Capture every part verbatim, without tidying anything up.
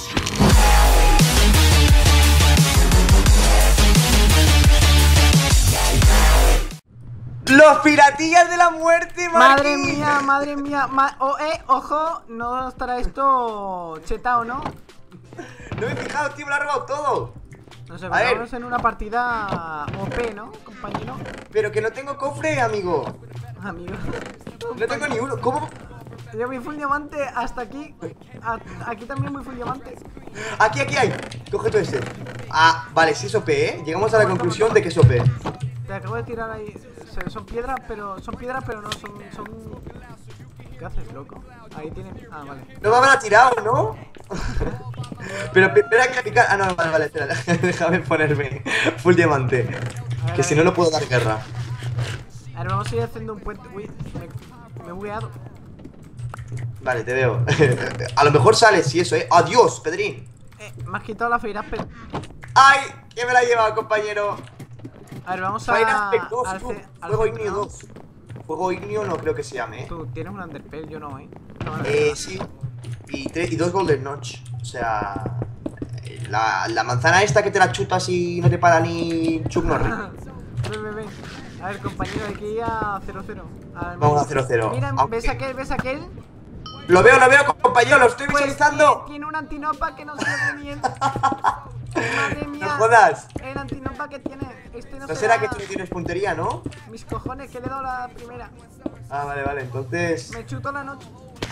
¡Los piratillas de la muerte, Marquis! Madre mía, madre mía. Ma oh, eh, ojo, no estará esto chetado, ¿no? No me he fijado, tío, me lo ha robado todo. No sé, vamos en una partida O P, ¿no, compañero? Pero que no tengo cofre, amigo. Amigo. No tengo ni uno. ¿Cómo? Yo voy full diamante hasta aquí. A aquí también voy full diamante. Aquí, aquí hay. Coge todo este. Ah, vale, sí es O P, ¿eh? Llegamos a la conclusión de que es O P. Te acabo de tirar ahí. Son piedras, pero son piedras, pero no son. son... ¿Qué haces, loco? Ahí tiene. Ah, vale. No me habrá tirado, ¿no? Pero espera que picar. Ah, no, vale, vale, espera. Déjame ponerme full diamante. Que si no, no puedo dar guerra. A ver, vamos a ir haciendo un puente. Uy, me, me he bugueado. Vale, te veo. A lo mejor sales y eso, ¿eh? ¡Adiós, Pedrín! Eh, me has quitado la Fire pero. ¡Ay! ¿Quién me la ha llevado, compañero? A ver, vamos a. Fire Aspect dos, al tú. ce- al Fuego centro, Ignio ¿no? dos. Fuego Ignio no creo que se llame, ¿eh? Tú tienes un Underpell, yo no, ¿eh? No, no, Eh, no. sí. Y, tres, y dos Golden Notch. O sea. La, la manzana esta que te la chutas y no te para ni Chuck Norris. Ven, ven, ven. A ver, compañero, hay que ir a cero cero. Vamos a cero cero. Mira, Aunque- ¿ves aquel? ¿Ves aquel? Lo veo, lo veo, compañero, lo estoy Pues visualizando. tiene, tiene un antinopa que no se lo ni él. Madre mía. No jodas. El antinopa que tiene. Este no, No será que tú no tienes puntería, ¿no? Mis cojones, que le he dado la primera. Ah, vale, vale, entonces. Me chuto la noche.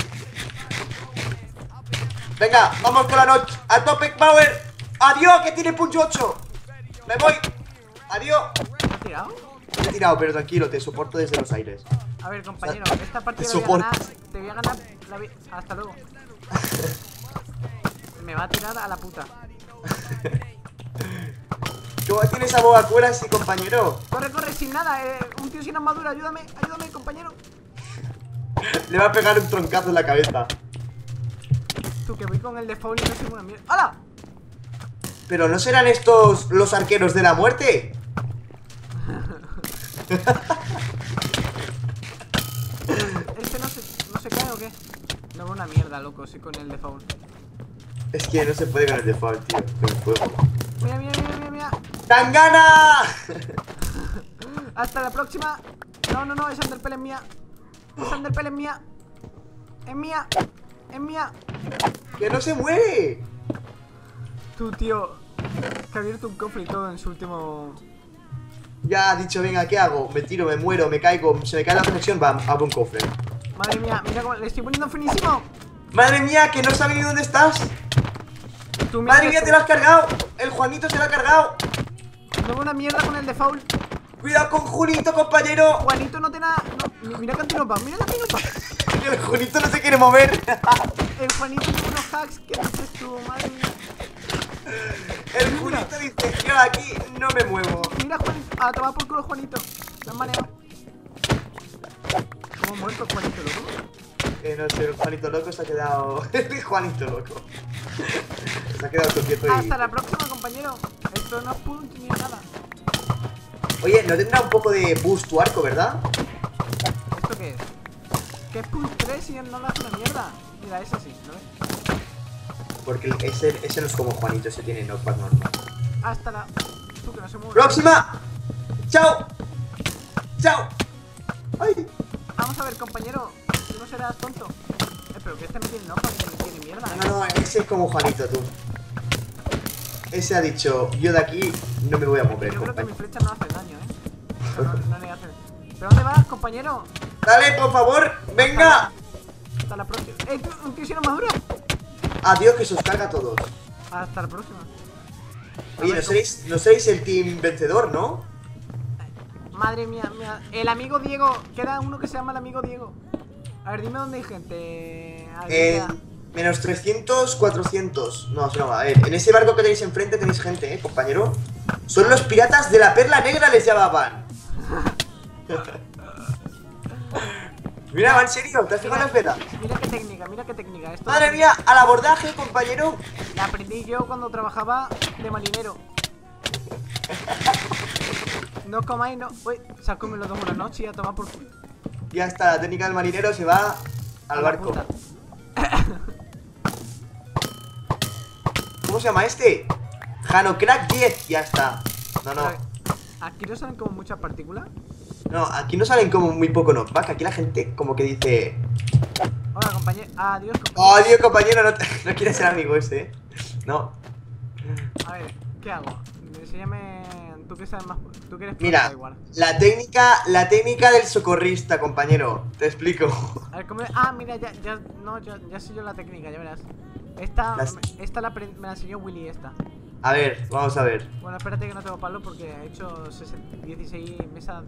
Venga, vamos con la noche. A tope power. Adiós, que tiene punch ocho. Me voy. Adiós. ¿Me has tirado? Te he tirado, pero tranquilo, te soporto desde los aires. A ver, compañero, esta partida Te voy a soporto. ganar. Te voy a ganar la vi- hasta luego. Me va a tirar a la puta. ¿Cómo tienes a Bogacuera así, compañero? Corre, corre, sin nada. Eh, un tío sin armadura, ayúdame, ayúdame, compañero. Le va a pegar un troncazo en la cabeza. Tú, que voy con el default y no soy una mierda. ¡Hala! ¿Pero no serán estos los arqueros de la muerte? ¿Este no se, no se cae o qué? No, una mierda, loco, sí, con el default. Es que no se puede con el default, tío. Con el fuego. Mira, mira, mira, mira, mira. ¡Tangana! Hasta la próxima. No, no, no, esa Underpell es mía. Esa Underpell es mía. Es mía. Es mía. ¡Que no se muere! Tú, tío, que ha abierto un cofre y todo en su último. Ya ha dicho, venga, ¿qué hago? Me tiro, me muero, me caigo, se me cae la conexión, bam, abro un cofre. Madre mía, mira cómo le estoy poniendo finísimo. ¡Madre mía, que no sabe ni dónde estás! Tú, mira ¡Madre que mía, esto- te lo has cargado! ¡El Juanito se lo ha cargado! No, una mierda con el default. ¡Cuidado con Junito, compañero! Juanito no te da. No, mi- mira Cantinopa, mira Cantinopa. El Junito no se quiere mover. El Juanito tiene unos hacks que dices tú, madre mía. El Junito dice, yo aquí no me muevo. Mira, Juanito. A tomar por culo, Juanito. Lo han mareado. ¿Cómo ha muerto Juanito, loco? Eh, no sé, el Juanito loco se ha quedado... El Juanito loco. Se ha quedado todo quieto y... Hasta la próxima, compañero. Esto no es punch ni nada. Oye, ¿no tendrá un poco de boost tu arco, verdad? ¿Esto qué es? ¿Qué es punch tres y no le hace una mierda? Mira, ese sí, ¿no ves? Porque ese, ese no es como Juanito, ese tiene knockback normal. Hasta la. Tú que no se mueve. ¡Próxima! ¡Chao! ¡Chao! ¡Ay! Vamos a ver, compañero. Tú no serás tonto. Eh, pero que este no tiene knockback, que no tiene mierda. ¿eh? No, no, ese es como Juanito, tú. Ese ha dicho, yo de aquí no me voy a mover, Yo creo que mi compañero. flecha no hace daño, eh. Eso no, no le hace. ¿Pero dónde vas, compañero? Dale, por favor, venga. Hasta la próxima. ¡Eh, tú, un tío sin armadura! Adiós, que se os carga a todos. Hasta la próxima. A Oye, ver, no seréis, no seréis el team vencedor, ¿no? Madre mía, mía. El amigo Diego. Queda uno que se llama el amigo Diego. A ver, dime dónde hay gente. En menos trescientos, cuatrocientos. No, no, a ver, en ese barco que tenéis enfrente tenéis gente, ¿eh, compañero? Son los piratas de la Perla Negra, les llamaban. Mira, va en serio, ¿te has fijado en las vetas? Mira qué técnica, mira qué técnica. Esto Madre mía, al abordaje, compañero. la aprendí yo cuando trabajaba de marinero. No comáis, no. Uy, se ha comido los dos una noche y a tomar por culo. Ya está, la técnica del marinero se va A al la barco. puta. ¿cómo se llama este? Hanocrack diez, ya está. No, no. A ver, aquí no salen como muchas partículas. No, aquí no salen como muy poco knockback. Aquí la gente como que dice... Hola, compañero. Adiós, compañero. Oh, Dios, compañero, no, te- no quieres ser amigo ese, ¿eh? No. A ver, ¿qué hago? Enséñame. Tú que sabes más. Tú que eres pro, Mira, da igual. la técnica, la técnica del socorrista, compañero. Te explico. A ver, ¿cómo? Ah, mira, ya, ya, no, ya, ya sé yo la técnica, ya verás. Esta, Las- esta la, apren- me la enseñó Willy, esta. A ver, vamos a ver. Bueno, espérate que no tengo palo porque he hecho sesenta dieciséis mesas.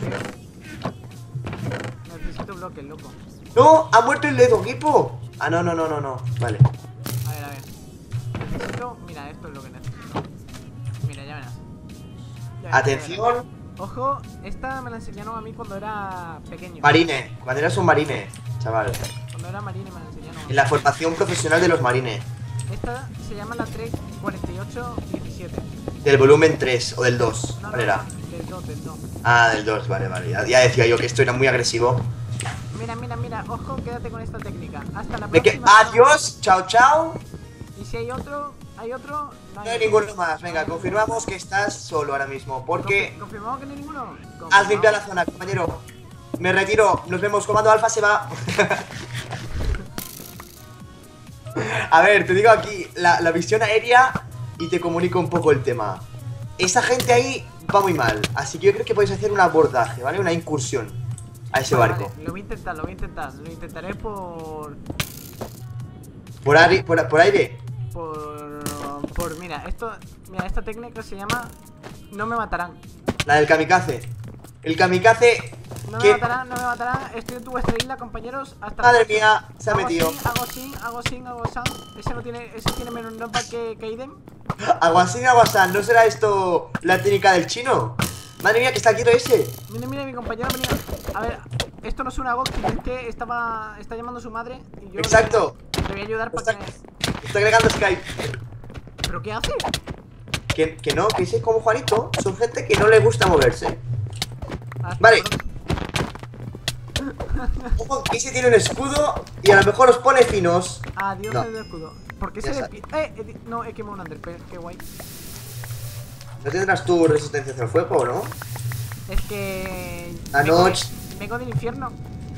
Necesito bloques, loco. ¡No! ¡Ha muerto el dedo, equipo! Ah, no, no, no, no, no. Vale. A ver, a ver. Necesito. Mira, esto es lo que necesito. Mira, ya verás. Ya verás, Atención. ya verás. Ojo, esta me la enseñaron a mí cuando era pequeño. Marine. Cuando eras un marine, chaval. Cuando era marine me la enseñaron. En la formación profesional de los marines. Esta se llama la tres cuarenta y ocho diecisiete. Del volumen tres o del dos. No, ¿Cuál no, era? no, del dos, del dos. Ah, del dos, vale, vale. Ya, ya decía yo que esto era muy agresivo. Mira, mira, mira, ojo, quédate con esta técnica. Hasta la Me que... próxima. Adiós, chao, chao. Y si hay otro, hay otro. No hay ninguno más. Venga, confirmamos que estás solo ahora mismo. Porque Confi- ¿Confirmamos que no hay ninguno? has Confirmado. limpiado la zona, compañero. Me retiro. Nos vemos. Comando Alfa se va. A ver, te digo aquí la, la visión aérea y te comunico un poco el tema. Esa gente ahí va muy mal. Así que yo creo que podéis hacer un abordaje, ¿vale? Una incursión a ese Vale, barco. vale, lo voy a intentar, lo voy a intentar. Lo intentaré por. Por, aire, por, por aire. Por. Por. Mira, esto. Mira, esta técnica se llama. No me matarán. La del kamikaze. El kamikaze No me que... matarán, no me matarán. Estoy en tu vuestra isla, compañeros. Hasta la Madre próxima. mía, se ha Hago metido. sin, hago sin, hago sin, hago san. Ese no tiene. Ese tiene menos nota que Kaiden. Aguasín, aguasán. ¿No será esto la técnica del chino? Madre mía, que está quieto ese. Mira, mira, mi compañero venía. A ver, esto no es una Goxi, es que estaba. Está llamando a su madre y yo. Exacto. Le voy a ayudar para Está, que. está agregando Skype. ¿Pero qué hace? Que, que no, que ese como Juanito son gente que no le gusta moverse. Hasta Vale. pronto. Ojo, que ese tiene un escudo y a lo mejor os pone finos. Adiós, No. el escudo. ¿Por qué Ya se le está. pi- Eh, he di- no, he quemado un underpair, qué guay. ¿No tendrás tu resistencia hacia el fuego o no? Es que. Anoche. Vengo, de- vengo del infierno.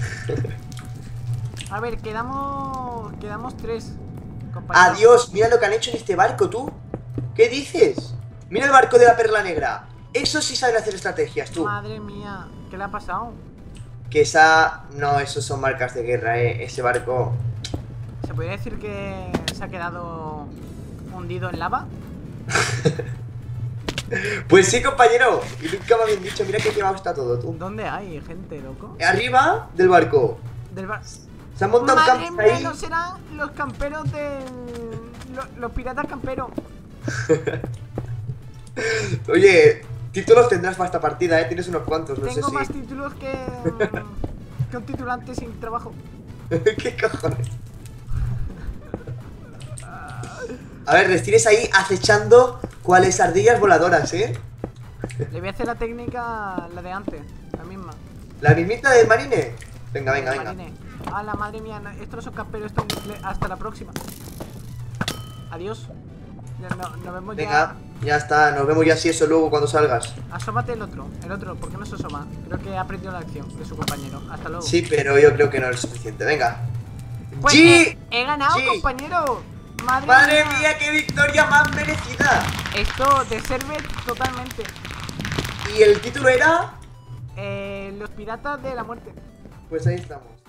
A ver, quedamos. Quedamos tres. Compañeros. Adiós, mira lo que han hecho en este barco, tú. ¿Qué dices? Mira el barco de la perla negra. Eso sí saben hacer estrategias, tú. Madre mía, ¿qué le ha pasado? Que esa... No, esos son marcas de guerra, eh. Ese barco... ¿Se podría decir que se ha quedado hundido en lava? Pues sí, compañero. Y nunca me habían dicho, mira qué quemado está todo, tú. ¿Dónde hay gente, loco? Arriba del barco. Del bar. Se han montado Madre campos mía, ahí. no serán los camperos del. Los, los piratas camperos. Oye, títulos tendrás para esta partida, eh. Tienes unos cuantos, no Tengo sé más si... títulos que. que un titulante sin trabajo. ¿Qué cojones? A ver, les tienes ahí acechando cuáles ardillas voladoras, eh. Le voy a hacer la técnica, la de antes, la misma. La mismita del marine. Venga, venga, venga. Marine. A la madre mía, no, esto no son camperos, esto es nucle- hasta la próxima. Adiós. Ya no- nos vemos Venga, ya. ya está. Nos vemos ya si eso luego cuando salgas. Asómate el otro, el otro, ¿por qué no se asoma? Creo que ha aprendido la acción de su compañero. Hasta luego. Sí, pero yo creo que no es suficiente. Venga. Pues ¡G! he, he ganado, G. compañero. Madre, ¡Madre mía, qué victoria más merecida! Esto de Servet totalmente. ¿Y el título era? Eh, los piratas de la muerte. Pues ahí estamos.